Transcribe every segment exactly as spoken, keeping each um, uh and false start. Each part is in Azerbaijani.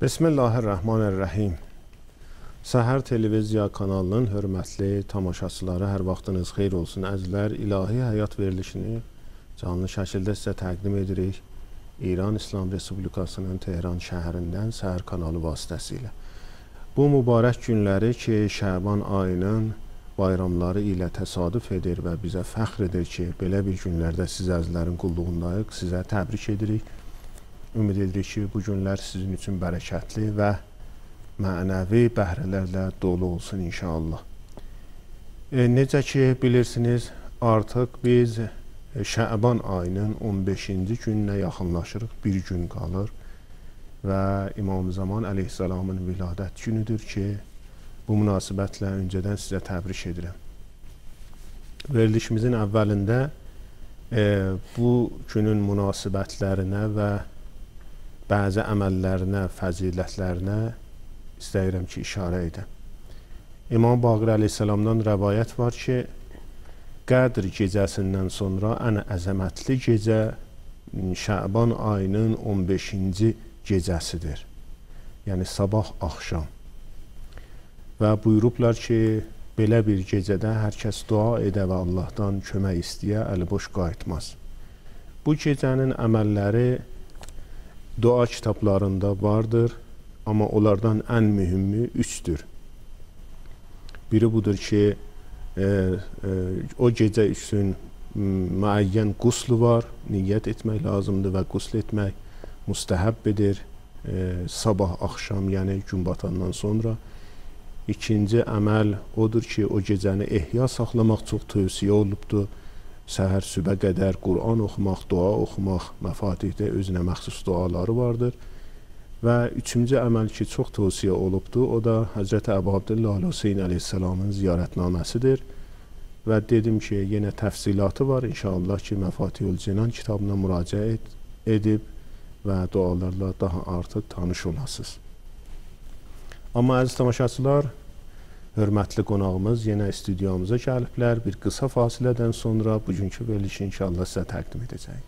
Bismillahirrahmanirrahim. Səhər Televiziya kanalının hörmətli tamaşaçıları, hər vaxtınız xeyir olsun. Əzizlər, ilahi həyat verilişini canlı şəkildə sizə təqdim edirik. İran İslam Respublikasının Tehran şəhərindən Səhər kanalı vasitəsilə. Bu mübarək günləri ki, Şəban ayının bayramları ilə təsadüf edir və bizə fəxr edir ki, belə bir günlərdə siz əzizlərin qulluğundayıq, sizə təbrik edirik. Ümid edirik ki, bu günlər sizin üçün bərəkətli və mənəvi bəhrələrlə dolu olsun inşallah. E, necə ki, bilirsiniz, artıq biz Şəban ayının on beşinci gününə yaxınlaşırıq, bir gün qalır və İmam Zaman əleyhissalamın viladət günüdür ki, bu münasibətlə öncədən sizə təbrik edirəm. Verilişimizin əvvəlində e, bu günün münasibətlərinə və bəzi əməllərinə, fəzilətlərinə istəyirəm ki, işarə edəm. İmam Baqir əleyhissalamdan rəvayət var ki, Qədr gecəsindən sonra ən əzəmətli gecə Şəban ayının on beşinci gecəsidir. Yəni sabah axşam. Və buyurublar ki, belə bir gecədə hər kəs dua edə və Allahdan kömək istəyə, əli boş qayıtmaz. Bu gecənin əməlləri dua kitablarında vardır, amma onlardan ən mühümü üçdür. Biri budur ki, e, e, o gecə üçün müəyyən quslu var, niyyət etmək lazımdır və qusl etmək müstəhəb edir e, sabah, axşam, yəni gün batandan sonra. İkinci əməl odur ki, o gecəni ehya saxlamaq çox tövsiyə olubdur. Səhər sübə qədər Qur'an oxumaq, dua oxumaq, məfatihdə özünə məxsus duaları vardır. Və üçüncü əməl ki, çox tövsiyə olubdur, o da Həzrəti Əbu Abdullah Hüseyn əleyhissalamın ziyarətnaməsidir. Və dedim ki, yenə təfsilatı var, inşallah ki, Məfatihül Cinan kitabına müraciət edib və dualarla daha artıq tanış olasınız. Amma əziz tamaşaçılar, hörmətli qonağımız yenə studiyamıza gəliblər. Bir qısa fasilədən sonra bugünkü verilişi inşallah sizə təqdim edəcəyik.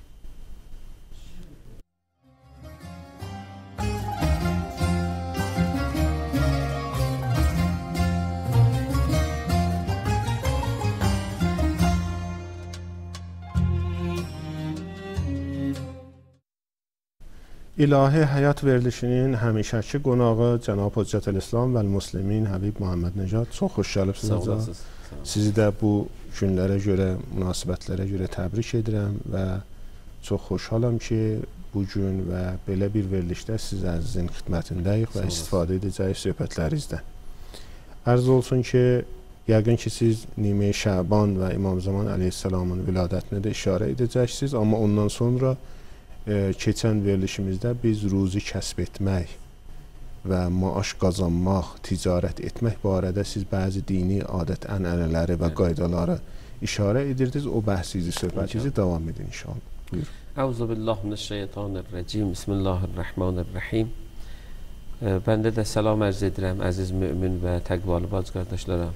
İlahi həyat verilişinin həmişəki qonağı Cənab Hüccətülislam və Müslimin Həbib Muhammed Necad. Çox xoş gəlibsiniz. Sizi də bu günlərə görə, münasibətlərə görə təbrik edirəm və çox xoşhalam ki, bugün və belə bir verilişdə siz əzizin xidmətindəyik və istifadə edəcəyik söhbətlərinizdən. Ərz olsun ki, yəqin ki, siz Nime-i Şəban və İmam Zaman əleyhissalamın viladətinə də işarə edəcəksiniz, amma ondan sonra Ee, keçən verilişimizdə biz ruzi kəsb etmək və maaş qazanmaq, ticarət etmək barədə siz bəzi dini adət ənənələri və qaydaları işarə edirdiniz. O bəhsinizi, söhbətinizi davam edin inşallah. Buyur. Əuzubillahimineşşeytanirracim. Bismillahirrahmanirrahim. Ee, Bəndə də salam ərz edirəm əziz mümin və təqvalı bacı qardaşlara.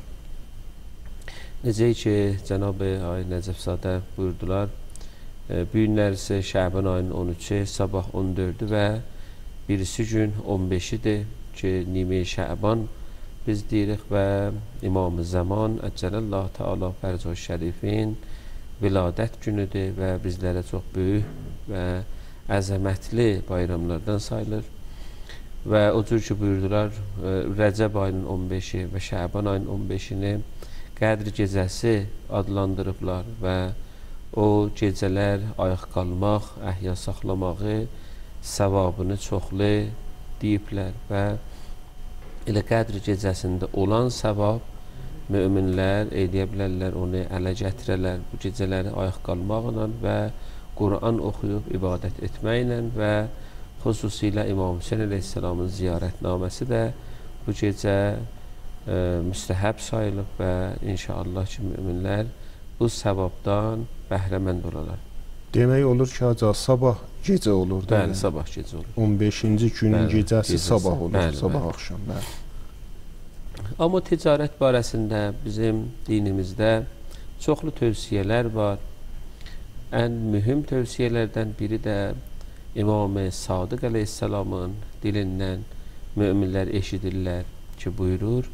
Necə ki, Cənab-ı Ay Nəcəfzadə buyurdular, bu günlər isə Şəban ayının on üçü, sabah on dördü və birisi gün on beşidir ki, Nime-i Şəban biz deyirik və İmam-ı Zaman Əccələllah Teala Fərcə Şərifin viladət günüdür və bizlərə çox böyük və əzəmətli bayramlardan sayılır. Və o cür ki, buyurdular, Rəcəb ayının on beşi və Şəban ayının on beşini Qədr gecəsi adlandırıblar və o gecələr ayaq qalmaq, əhya saxlamağı, savabını çoxlu deyiblər və elə Qədr gecəsində olan savab müminlər edə bilərlər, onu ələ gətirərlər bu gecələri ayaq qalmaqla və Qur'an oxuyub ibadət etməklə və xüsusilə İmam Hüseyn əleyhissalamın ziyarətnaməsi də bu gecə e, müstəhəb sayılıb və inşallah ki, müminlər bu səvabdan bəhrəmənd olarlar. Demək olur ki, acaba sabah gecə olur, değil mi? Bəli, sabah gecə olur. on beşinci günün bəli, gecəsi, gecəsi sabah olur, bəli, sabah bəli. Axşam. Bəli. Amma ticarət barəsində bizim dinimizdə çoxlu tövsiyələr var. Ən mühüm tövsiyələrdən biri də İmam-ı Sadiq əleyhissalamın dilindən möminlər eşidirlər ki, buyurur,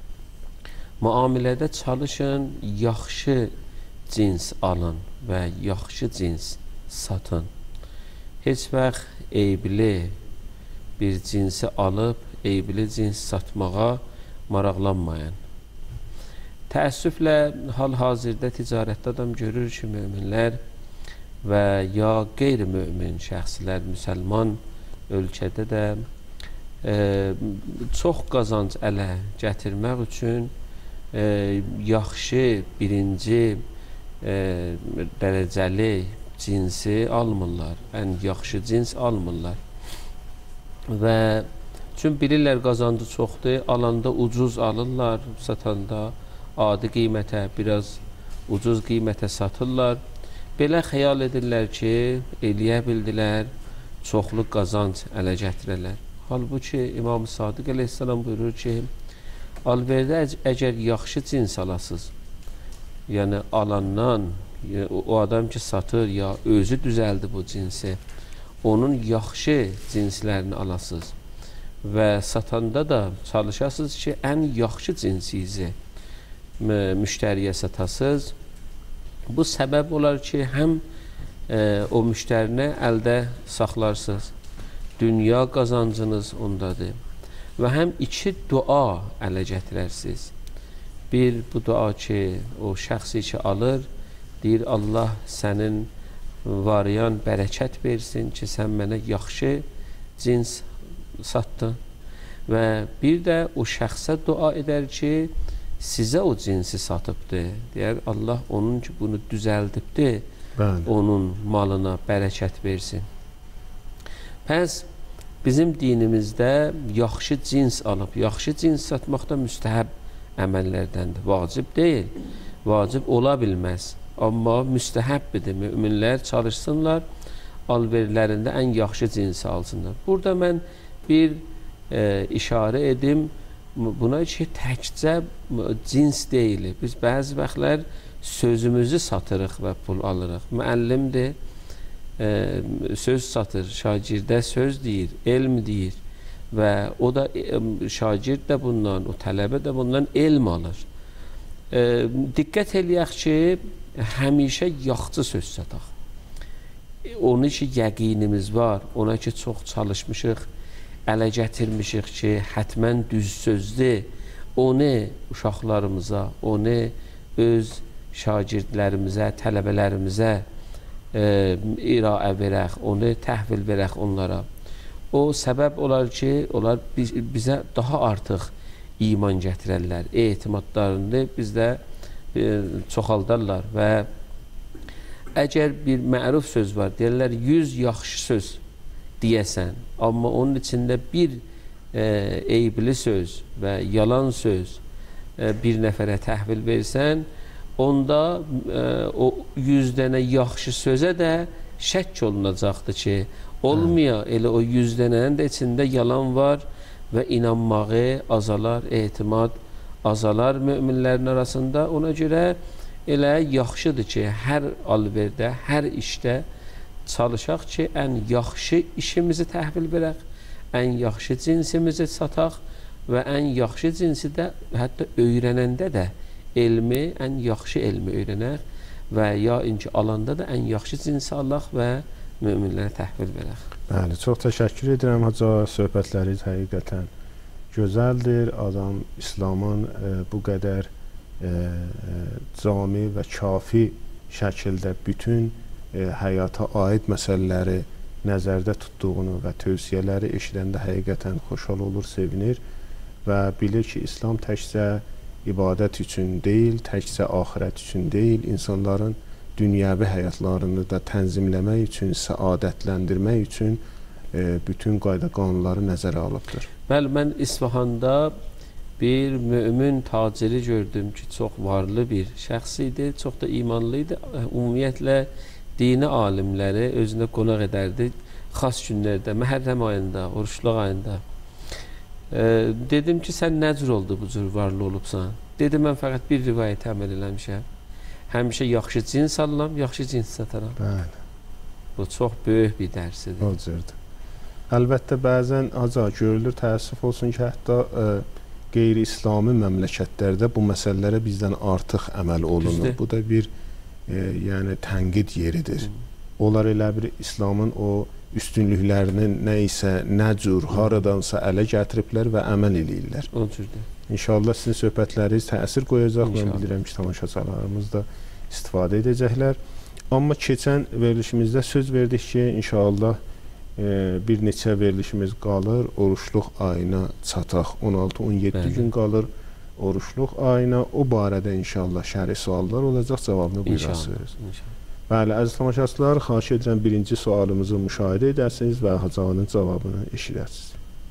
müamilədə çalışın, yaxşı cins alın və yaxşı cins satın. Heç vaxt eyibli bir cinsi alıb, eyibli cins satmağa maraqlanmayın. Təəssüflə, hal-hazırda ticarətdə adam görür ki, möminlər və ya qeyri-mömin şəxslər, müsəlman ölkədə də e, çox qazanc ələ gətirmək üçün e, yaxşı, birinci e, dərəcəli cinsi almırlar, ən yaxşı cins almırlar. Və çünki bilirlər qazancı çoxdur, alanda ucuz alırlar, satanda adi qiymətə, biraz ucuz qiymətə satırlar. Belə xəyal edirlər ki, eləyə bildilər, çoxlu qazanc ələ gətirərlər. Halbuki İmam Sadiq əleyhissalam buyurur ki, alverdə əgər yaxşı cins alasınız, yəni alandan, o adam ki satır ya özü düzəldi bu cinsi, onun yaxşı cinslərini alasınız və satanda da çalışasınız ki, ən yaxşı cinsiyizi müştəriyə satasınız. Bu səbəb olar ki, həm e, o müştərini əldə saxlarsınız, dünya qazancınız ondadır və həm iki dua ələ gətirərsiniz. Bir, bu dua ki, o şəxsi ki alır, deyir, Allah sənin variyan bərəkət versin ki, sən mənə yaxşı cins satdın. Və bir də o şəxsə dua edər ki, sizə o cinsi satıbdır. Deyər, Allah onun ki, bunu düzəldibdir, bəli, onun malına bərəkət versin. Pəs, bizim dinimizdə yaxşı cins alıb, yaxşı cins satmaq da müstəhəb əməllərdəndir. Vacib deyil, vacib ola bilməz. Amma müstəhəbbidir. Müminlər çalışsınlar, alverlərində ən yaxşı cinsi alsınlar. Burada mən bir e, işarə edim, buna ki, təkcə cins deyil. Biz bəzi vaxtlar sözümüzü satırıq və pul alırıq. Müəllimdir, e, söz satır, şagirdə söz deyir, elm deyir və o da e, şagird də bundan, o tələbə də bundan elm alır. E, diqqət eləyək ki, həmişə yaxçı söz sataq. Onun ki, yəqinimiz var, ona ki, çox çalışmışıq, ələ gətirmişik ki, hətmən düz sözdür, onu uşaqlarımıza, onu öz şagirdlərimizə, tələbələrimizə e, iraə verək, onu təhvil verək onlara. O səbəb olar ki, onlar biz, bizə daha artıq iman gətirərlər, etimadlarını bizdə e, çoxaldarlar və əgər bir məruf söz var, deyirlər, yüz yaxşı söz deyəsən, amma onun içində bir e, eyibli söz və yalan söz e, bir nəfərə təhvil versən, onda e, o yüz dənə yaxşı sözə də şək olunacaqdır ki, olmaya elə o yüz dənənin də içində yalan var və inanmağı azalar, etimad azalar möminlərin arasında. Ona görə elə yaxşıdır ki, hər alverdə, hər işdə çalışaq ki, ən yaxşı işimizi təhvil verək, ən yaxşı cinsimizi sataq və ən yaxşı cinsi də hətta öyrənəndə də elmi, ən yaxşı elmi öyrənək və ya inki alanda da ən yaxşı cinsi alaq və möminlərə təhvil verək. Bəli, çox təşəkkür edirəm Hacı, söhbətləriniz həqiqətən gözəldir. Adam İslamın e, bu qədər e, cami və kafi şəkildə bütün e, həyata aid məsələləri nəzərdə tutduğunu və tövsiyələri eşidəndə həqiqətən xoşhal olur, sevinir və bilir ki, İslam təkcə ibadət üçün deyil, təkcə axirət üçün deyil, insanların dünyəvi həyatlarını da tənzimləmək üçün, səadətləndirmək üçün e, bütün qayda qanunları nəzərə alıbdır. Bəli, mən İsfahanda bir mömin taciri gördüm ki, çox varlı bir şəxs idi, çox da imanlı idi. Ümumiyyətlə, dini alimləri özünə qonaq edərdi, xas günlərdə, Məhərrəm ayında, oruçluq ayında. E, dedim ki, sən nə cür oldu bu cür varlı olubsan? Dedim, mən fəqət bir rivayət əməl eləmişəm. Həmişə yaxşı cins alıram, yaxşı cins sataram. Bəli. Bu çox böyük bir dərsidir. O cürdür. Əlbəttə, bəzən aca görülür, təəssüf olsun ki, hətta ə, qeyri-İslami məmləkətlərdə bu məsələlərə bizdən artıq əməl olunur. Düzdür. Bu da bir e, yəni tənqid yeridir. Hı. Onlar elə bir İslamın o üstünlüklərini nə isə, nə cür, haradansa ələ gətiriblər və əməl eləyirlər. O cürdür. İnşallah sizin söhbətləriniz təsir qoyacaq. İnşallah. Mən bilirəm ki, tamaşaçılarımız da istifadə edəcəklər. Amma keçən verilişimizdə söz verdik ki, inşallah e, bir neçə verilişimiz qalır, oruçluq ayına çataq. on altı on yeddi gün qalır oruçluq ayına. O barədə inşallah şəri suallar olacaq, cavabını buyurasınız. Bəli, əziz tamaşaçılar, xahiş edirəm birinci sualımızı müşahidə edəsiniz və Hacağanın cavabını eşidəsiniz.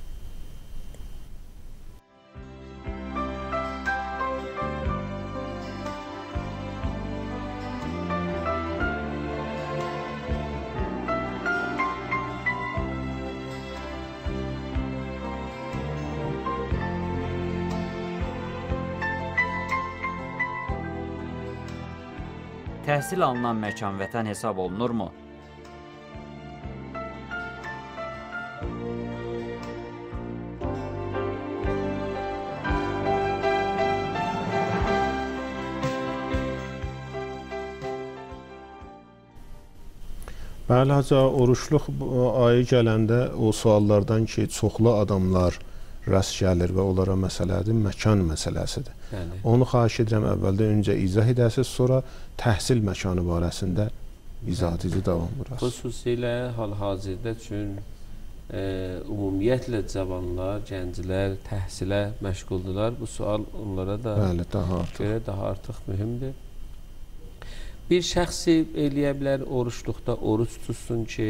Təhsil alınan məkan vətən hesab olunurmu? Bəli, Hacı, oruçluq ayı gələndə o suallardan ki, çoxlu adamlar rast gəlir və onlara məsələdir, məkan məsələsidir. Yəni. Onu xahiş edirəm əvvəldə öncə izah edəsiniz, sonra təhsil məkanı barəsində izah edici davam burası. Xüsusilə hal-hazırda üçün e, ümumiyyətlə cavanlar, gənclər təhsilə məşğuldurlar. Bu sual onlara da Bəli, daha artıq. görə daha artıq mühümdür. Bir şəxsi eləyə bilər oruçluqda oruç tutsun ki,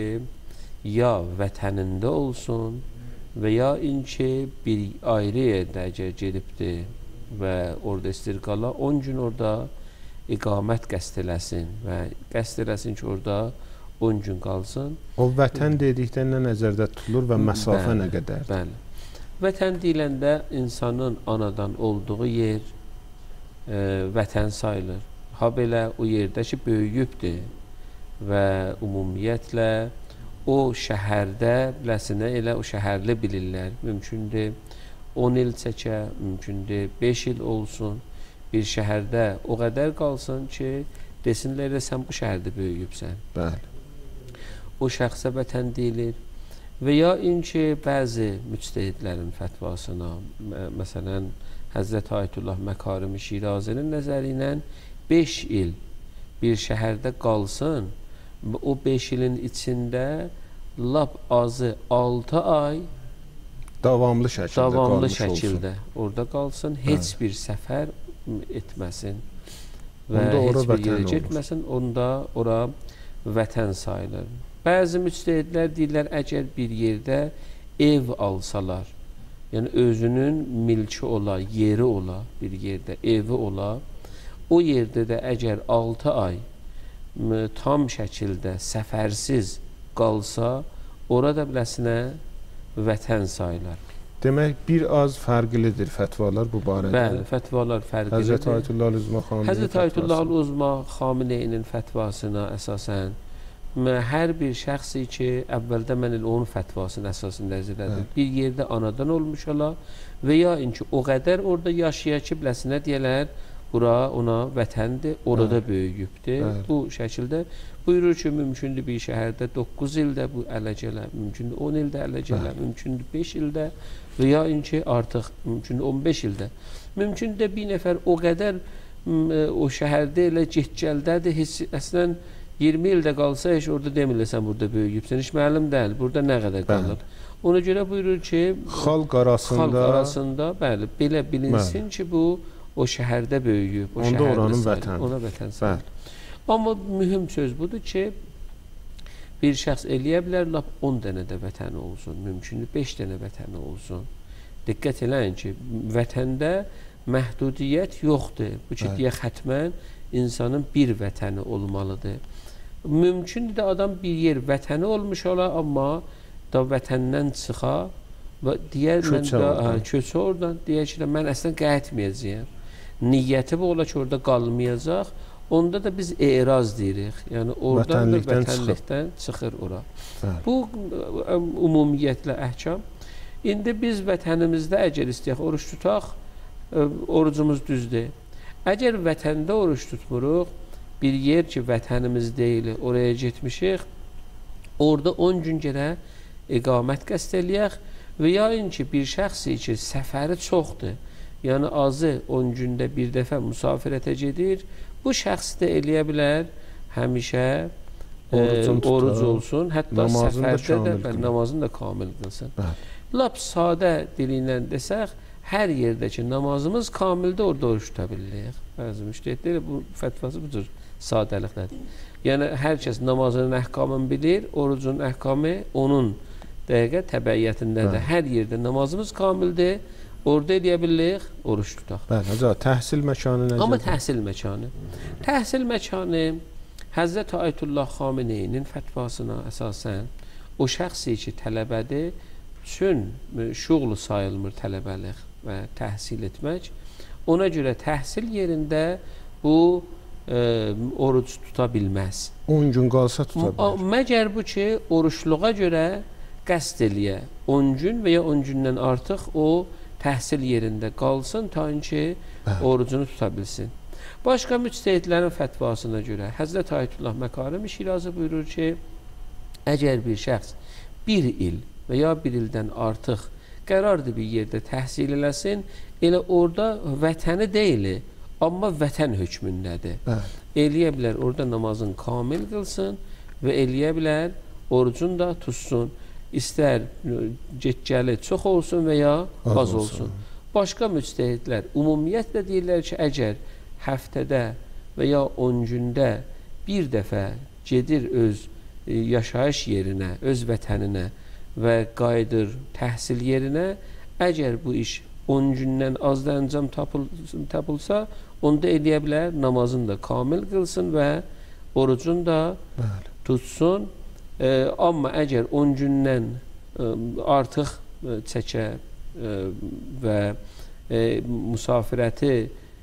ya vətənində olsun və ya inki bir ayrı yerdə əgər gedibdir və orada istir qala, on gün orada iqamət qəsd eləsin və qəsd eləsin ki, orada on gün qalsın. O vətən dedikdə nə nəzərdə tutulur və məsafə bəli, nə qədərdir? Bəli. Vətən deyiləndə insanın anadan olduğu yer e, vətən sayılır. Ha belə o yerdə ki, böyüyübdür və ümumiyyətlə o şəhərdə biləsinə elə o şəhərli bilirlər. Mümkündür on il çəkə, mümkündür beş il olsun. Bir şəhərdə o qədər qalsın ki, desinlər də sən bu şəhərdə böyüyübsən. Bəli. O şəxsə vətən deyilir. Və ya inki bəzi müctəhidlərin fətvasına, məsələn, Həzrəti Ayətullah Məkarimi Şirazinin nəzəri ilə beş il bir şəhərdə qalsın, o beş ilin içində lap azı altı ay davamlı şəkildə davamlı şəkildə olsun. Orada qalsın, heç hə. bir səfər etməsin və onda heç bir yerə getməsin, onda ora vətən sayılır. Bəzi müctəhidlər deyirlər, əgər bir yerdə ev alsalar, yəni özünün milki ola, yeri ola, bir yerdə evi ola, o yerdə də əgər altı ay tam şəkildə səfərsiz qalsa, orada biləsinə vətən sayılar. Demək, bir az fərqlidir fətvalar bu barədə. Bəli, fətvalar fərqlidir. Həzrəti Ayətullah Uzma Xameneyin Həzrəti Ayətullah Uzma Xameneyinin fətvasına əsasən hər bir şəxsi ki, əvvəldə mən elə onun fətvasının əsasında əzirlədim. Bir yerdə anadan olmuş ola və ya inki o qədər orada yaşaya ki, biləsinə deyələr, bura ona vətəndir, orada Bəli. böyüyübdir. Bəli. Bu şəkildə buyurur ki, mümkündür bir şəhərdə doqquz ildə bu ələ gələ, mümkündür on ildə ələ gələ, Bəli. mümkündür beş ildə və ya inki artıq mümkündür on beş ildə. Mümkündür bir nəfər o qədər o şəhərdə elə get-gəldədir, heç əslən iyirmi ildə qalsa, heç orada demirlər sən burada böyüyübsən, heç məlum deyil, burada nə qədər qalır. Ona görə buyurur ki, xalq arasında, xalq arasında bəli, belə bilinsin Bəli. ki, bu o şəhərdə böyüyüb, o onda şəhərdə oranın sayılır, vətən. ona vətən sayılır. Amma mühüm söz budur ki, bir şəxs eləyə bilər, lap on dənə də vətəni olsun, mümkündür beş dənə vətəni olsun. Diqqət eləyin ki, vətəndə məhdudiyyət yoxdur. Bu ki, deyə xətmən insanın bir vətəni olmalıdır. Mümkündür də adam bir yer vətəni olmuş ola, amma da vətəndən çıxa və deyər, köçə mən oradan, də, köçə oradan deyər ki, mən əslən qayıtmayacağım. Niyyəti bu ola ki, orada qalmayacaq. onda da biz eraz deyirik. Yəni oradan Vətənlikdən da vətənlikdən çıxır ora. Bəli. Bu ümumiyyətlə əhkam. İndi biz vətənimizdə əgər istəyək oruç tutaq, orucumuz düzdür. Əgər vətəndə oruç tutmuruq, bir yer ki vətənimiz deyil, oraya getmişik, orada on gün gərək iqamət qəsd eləyək və ya ki bir şəxs ki səfəri çoxdur, yəni azı on gündə bir dəfə müsafirətə gedir, bu şəxs də eləyə bilər həmişə e, oruc olsun, hətta namazını səfərdə da də namazını da kamil qılsın. Bəli. Lap sadə dili ilə desək, hər yerdəki namazımız kamildə orada oruç tuta bilirik. Bəzi müştəhidlər bu fətvası bu cür sadəliklədir. Yəni hər kəs namazının əhkamını bilir, orucun əhkamı onun dəqiqə təbəiyyətindədir. Hər yerdə namazımız kamildir, orada eləyə bilirik, oruç tutaq. Bəli, hocam, təhsil məkanı necədir? Amma təhsil məkanı. Təhsil məkanı Həzrət Ayətullah Xameneyinin fətvasına əsasən o şəxsi ki tələbədir, üçün şuğlu sayılmır tələbəlik və təhsil etmək. Ona görə təhsil yerində bu e, oruc tuta bilməz. on gün qalsa tuta bilər. Məgər bu ki, oruçluğa görə qəsd eləyə. on gün və ya on gündən artıq o təhsil yerində qalsın, ta ki, orucunu tuta bilsin. Başqa müctəhidlərin fətvasına görə Həzrət Ayətullah Məkarimi Şirazı buyurur ki, əgər bir şəxs bir il və ya bir ildən artıq qərardır bir yerdə təhsil eləsin, elə orada vətəni deyil, amma vətən hökmündədir. Bəli. Eləyə bilər orada namazın kamil qılsın və eləyə bilər orucun da tutsun. İstər getgəli çox olsun və ya az, az olsun. olsun. Başqa müctəhidlər ümumiyyətlə deyirlər ki, əgər həftədə və ya on gündə bir dəfə gedir öz e, yaşayış yerinə, öz vətəninə və qayıdır təhsil yerinə, əgər bu iş on gündən az da əncam tapıl, tapılsa, onda eləyə bilər namazını da kamil qılsın və orucunu da Bəli. tutsun. E, amma əgər on gündən e, artıq e, çəkə e, və e, müsafirəti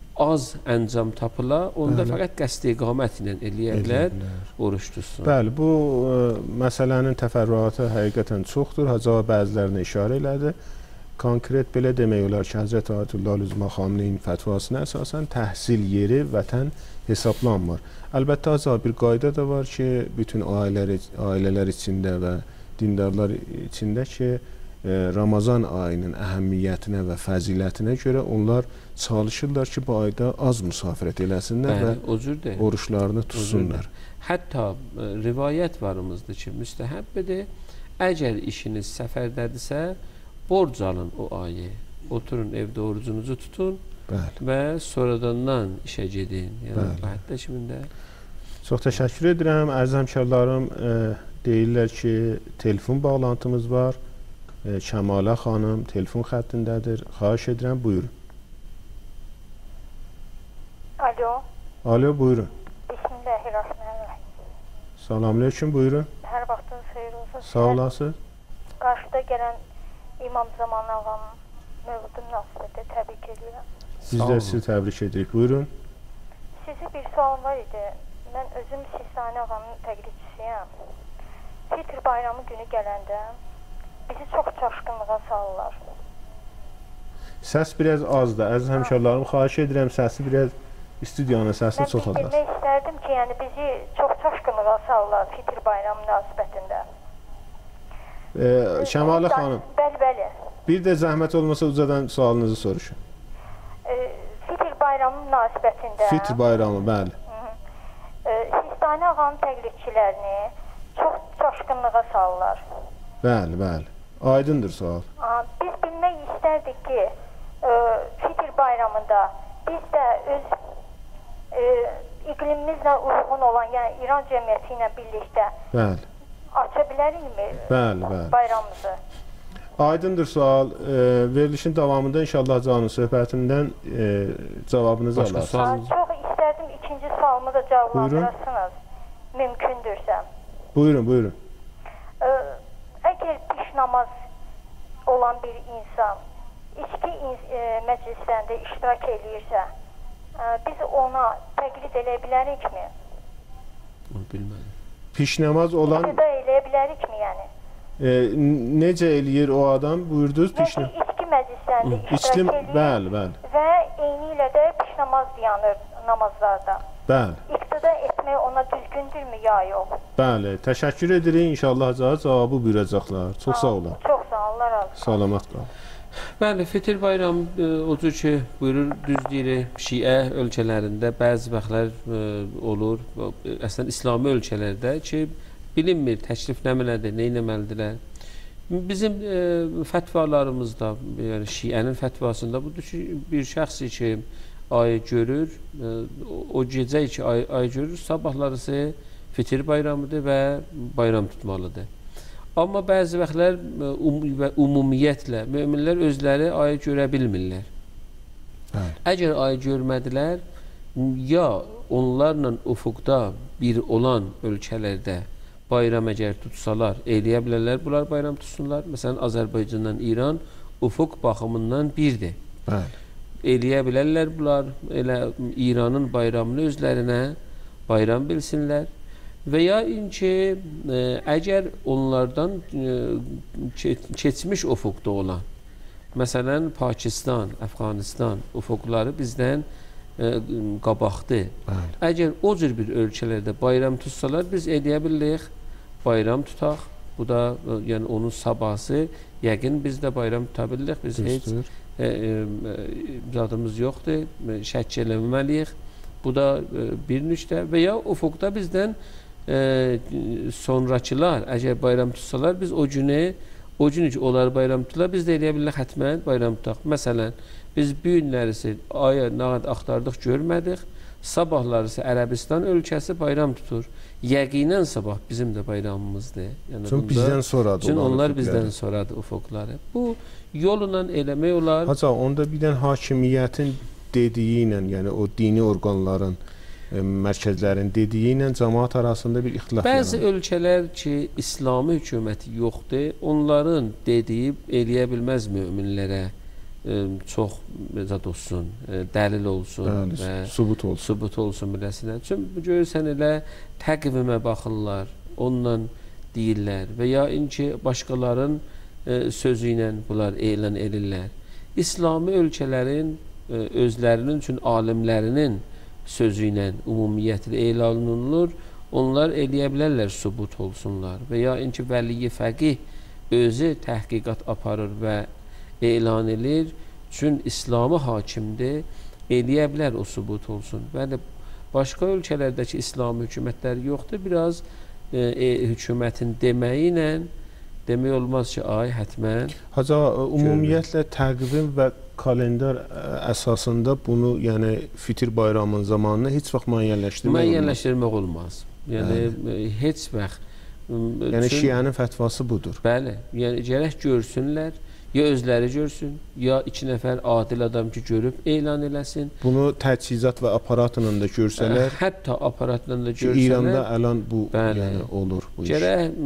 az əncam tapıla, onda Bəli. fəqət qəsd iqamət ilə eləyə bilər, oruç tutsun. Bəli, bu ə, məsələnin təfərrüatı həqiqətən çoxdur. Hacı bəzilərinə işarə elədi. Konkret belə demək olar ki, Həzrət Ayətullah Xameneyin fətvasına əsasən təhsil yeri vətən hesablanmır. Əlbəttə, Hacı bir qayda da var ki, bütün ailələr, ailələr içində və dindarlar içində ki, Ramazan ayının əhəmiyyətinə və fəzilətinə görə onlar çalışırlar ki, bu ayda az müsafirət eləsinlər Bəli, və oruçlarını tutsunlar. Hətta ə, rivayət varımızdır ki, müstəhəbbidir, əgər işiniz səfərdədirsə, borc alın o ayı, oturun evdə orucunuzu tutun Bəli. və sonradan işə gedin. Yəni, hətta kimində. Çox təşəkkür edirəm. Əziz həmkarlarım, e, deyirlər ki, telefon bağlantımız var. E, Kəmalə xanım telefon xəttindədir. Xahiş edirəm, buyurun. Alo. Alo, buyurun. Bismillahirrahmanirrahim. Salamünaleyküm, buyurun. Hər vaxtınız xeyir olsun. Sağ olasınız. Qarşıda gələn İmam Zaman ağamın mövludu münasibəti təbrik edirəm. Biz də sizi təbrik edirik. Buyurun. Sizə bir sualım var idi. Mən özüm Sistani ağamın təqlidçisiyəm. Fitr bayramı günü gələndə bizi çox çaşqınlığa salırlar. Səs biraz azdır. Əziz həmkarlarım, xahiş edirəm səsi biraz studiyanın səsini çox azdır. Mən bildirmək istərdim ki, yəni bizi çox çaşqınlığa salırlar Fitr bayramı münasibətində. E, Kəmalə xanım. Bəli, bəli. Bir də zəhmət olmasa ucadan sualınızı soruşun. E, Fitr bayramı münasibətində. Fitr bayramı, bəli. E, Sistani ağanın təqlidçilərini çox çaşqınlığa salırlar. Bəli, bəli. Aydındır sual. Aa, biz bilmək istərdik ki, e, Fitr bayramında biz də öz e, iqlimimizlə uyğun olan, yəni İran cəmiyyəti ilə birlikdə bəli. aça bilərikmi bəli, bəli. bayramımızı? Aydındır sual. E, verilişin davamında inşallah canın söhbətindən e, cavabınızı alarsınız. Çox istərdim ikinci sualımı da cavablandırsınız, mümkündürsə. Buyurun, buyurun. E, əgər piş namaz olan bir insan içki e, məclislərində iştirak eləyirsə, biz ona təqlid eləyə bilərikmi? Onu bilmədim. Pişnəmaz olan İqtida eləyə bilərikmi, yəni? e, necə eləyir o adam? Buyurdunuz pişnə. Yəni, içki məclislərində İçki, iştirak eləyir bəli, bəli. və eyni ilə də pişnamaz dayanır namazlarda. Bəli. İqtida etmək ona düzgündürmü, ya yox? Bəli, təşəkkür edirik. İnşallah cavabı buyuracaqlar. Çox sağ olun. Çox sağ olun, Allah razı olsun. Salamat qalın. Bəli, Fitil bayramı e, odur ki, buyurur, düz deyirik, Şiə ölkələrində bəzi vaxtlar e, olur, e, əslən İslami ölkələrdə ki, bilinmir təşrifləməlidir, nə etməlidirlər. Bizim e, fətvalarımızda, yəni Şiənin fətvasında budur ki, bir şəxs ki, ayı görür, e, o gecə ki, ay, ay görür, sabahlarısı Fitil bayramıdır və bayram tutmalıdır. Amma bəzi vaxtlar um, və ümumiyyətlə möminlər özləri ayı görə bilmirlər. Hə. Əgər ayı görmədilər, ya onlarla ufuqda bir olan ölkələrdə bayram əgər tutsalar, eləyə bilərlər, bunlar bayram tutsunlar. Məsələn, Azərbaycandan İran ufuq baxımından birdir. Bəli. Eləyə bilərlər bunlar, elə İranın bayramını özlərinə bayram bilsinlər. Və ya inki e, əgər onlardan e, keçmiş ufuqda olan, məsələn Pakistan, Əfqanistan ufuqları bizdən e, qabaqdır. Bəli. Əgər o cür bir ölkələrdə bayram tutsalar, biz eləyə bilirik, bayram tutaq. Bu da e, yəni onun sabahı, yəqin biz də bayram tuta bilirik. Biz Düzdür. heç e, e, zadımız yoxdur, şəkk eləməməliyik. Bu da e, bir nüqtə. Və ya ufuqda bizdən E, sonrakılar əgər bayram tutsalar, biz o günü o gün ki onlar bayram tuturlar, biz də eləyə bilərik hətmən bayram tutaq. Məsələn, biz bu günlərisi aya nə qədər axtardıq, görmədik. Sabahlarısı Ərəbistan ölkəsi bayram tutur. Yəqinən sabah bizim də bayramımızdır. Yəni çünki bizdən sonradır. Çünki onlar bizdən sonradır ufuqları. Bu yolla eləmək olar. Haca, onda birdən hakimiyyətin dediyi ilə, yəni o dini orqanların mərkəzlərin dediyi ilə cəmaət arasında bir ixtilaf yaranır. Bəzi ölkələr ki, İslami hökuməti yoxdur, onların dediyi eləyə bilməz möminlərə e, çox zad olsun, e, dəlil olsun Bəli, və subut olsun. Subut olsun biləsinə. Çünki görürsən elə təqvimə baxırlar, onunla deyirlər və ya inki başqaların e, sözü ilə bunlar elan edirlər. İslami ölkələrin e, özlərinin üçün alimlərinin sözü ilə ümumiyyətlə elan olunur, onlar eləyə bilərlər subut olsunlar və ya inki vəliyi fəqih özü təhqiqat aparır və elan edir, çünki İslamı hakimdir, eləyə bilər o subut olsun. Bəli, başqa ölkələrdəki İslami hökumətlər yoxdur, biraz e, e, hökumətin deməyi ilə demək olmaz ki, ay hətmən. Haca, ümumiyyətlə təqvim və kalendar əsasında bunu, yəni Fitir bayramının zamanını heç vaxt müəyyənləşdirmək olmaz. Müəyyənləşdirmək olmaz. Yəni Bəli. heç vaxt. Yəni üçün, Şiənin fətvası budur. Bəli. Yəni gərək görsünlər, ya özləri görsün, ya iki nəfər adil adam ki görüb elan eləsin. Bunu təchizat və aparatla da görsələr, hətta aparatla da görsələr, İranda əlan bu bəli, yəni olur bu iş. Gərək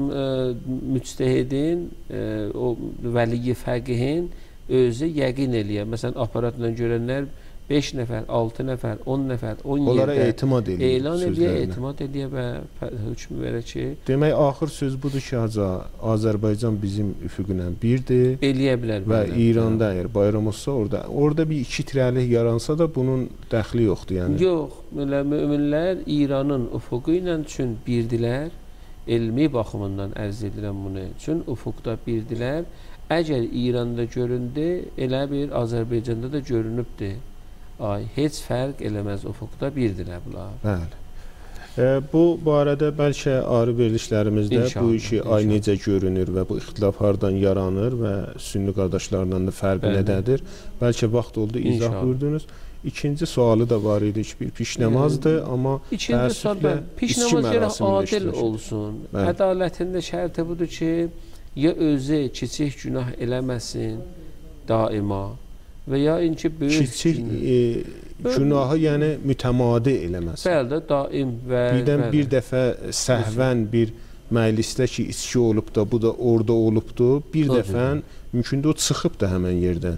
müctəhidin, e, o vəliyi fəqihin özü yəqin eləyə. Məsələn, aparatla görənlər beş nəfər, altı nəfər, on nəfər, on yerdə onlara etimad eləyə, elan eləyə, etimad eləyə və hökm verə ki, demək, axır söz budur ki, Haca, Azərbaycan bizim üfüqlə birdir. Eləyə bilər. Və belə. İranda əgər bayram olsa, orada orada bir iki tirəlik yaransa da bunun dəxli yoxdur, yəni. Yox, elə möminlər İranın üfüqü ilə üçün birdilər, elmi baxımından ərz edirəm bunu. Çünki üfüqda birdilər. Əgər İranda göründü, elə bir Azərbaycanda da görünübdür. Ay, heç fərq eləməz, ufuqda birdirlər bunlar. Bəli. E, bu barədə bəlkə ayrı verilişlərimizdə İnşallah, bu işi inşallah. ay necə görünür və bu ixtilaf hardan yaranır və sünni qardaşlarla da fərqi Bəli. nədədir? Bəlkə vaxt oldu, izah İnşallah. buyurdunuz. İkinci sualı da var idi ki, bir pişnəmazdır, e, amma İkinci sual, pişnəmaz gərək adil olsun. Bəli. Ədalətində şərti budur ki, ya özü kiçik günah eləməsin daima və ya inki böyük kiçik e, günahı yəni mütəmadi eləməsin. Bəli də daim və birdən bəli. bir dəfə səhvən bir məclisdə ki, içki olub da, bu da orada olubdu, bir dəfə mümkündür o çıxıb da həmən yerdən.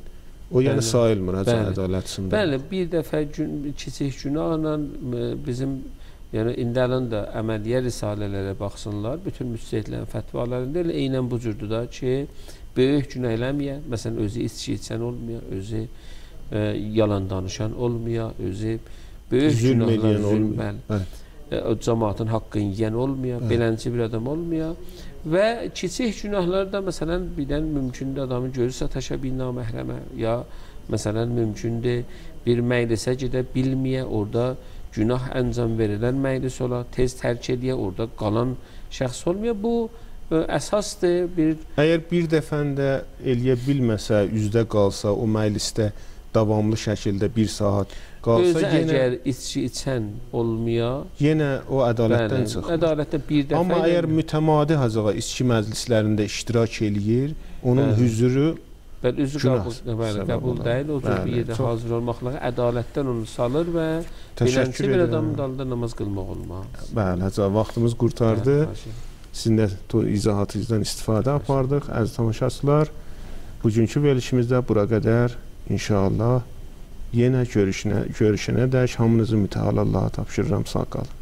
O yəni Bəli. sayılmır həcə Bəli. ədalətçisində. Bəli, bir dəfə gün, kiçik günahla e, bizim yəni indələn də əməliyyə risalələrə baxsınlar, bütün müctəhidlərin fətvalarında elə eynən bu cürdür da ki, böyük günah eləməyə, məsələn özü içki içən olmaya, özü e, yalan danışan olmaya, özü böyük Zülm günahlar edən zülm, olmaya. bəli. Bəli. E, o cəmaatın haqqını yeyən olmaya, Bəli. beləncə bir adam olmaya və kiçik günahlarda məsələn birdən mümkündür adamın gözü sataşa bir naməhrəmə ya məsələn mümkündür bir məclisə gedə bilməyə, orada günah əncam verilən məclis ola, tez tərk ediyə, orada qalan şəxs olmaya. Bu ə, əsasdır. Bir Əgər bir dəfəndə eləyə bilməsə, üzdə qalsa, o məclisdə davamlı şəkildə bir saat qalsa, özü yenə, əgər içki içən olmaya, yenə o ədalətdən bəli, çıxır. ədalətdə bir dəfə Amma ilə- əgər mütəmadi hazağa içki məclislərində iştirak eləyir, onun Bəli. hüzuru bəli, üzü günah qəbul, bəli, səbəb qəbul olar. deyil, o cür bir Bəli, yerdə çox- hazır olmaqla ədalətdən onu salır və təşəkkür beləncə bir edirəm. adamın dalında namaz qılmaq olmaz. Bəli, həcə vaxtımız qurtardı. Bəli, xahiş edirəm. Sizin də to izahatınızdan istifadə apardıq. Əziz tamaşaçılar, bugünkü verilişimizdə bura qədər inşallah yenə görüşünə, görüşənə dək hamınızı mütəal Allaha tapşırıram. Sağ qalın.